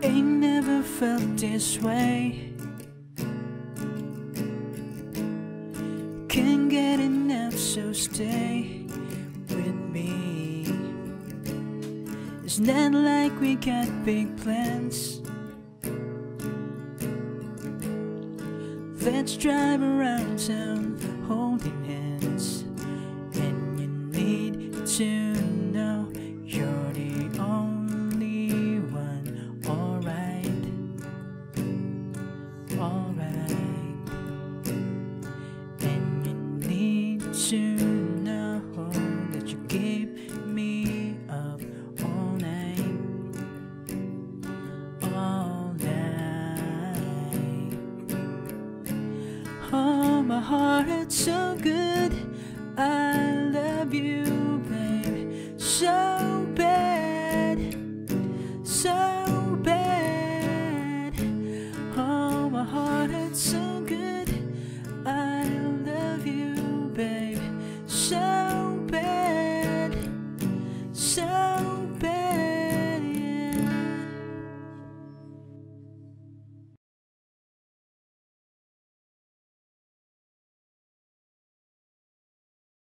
Ain't never felt this way. Can't get enough, so stay with me. It's not like we got big plans. Let's drive around town holding hands. And you need to know you're the only one. Alright, alright. And you need to know that you keep me up all night, all night. Oh, my heart hurts so good.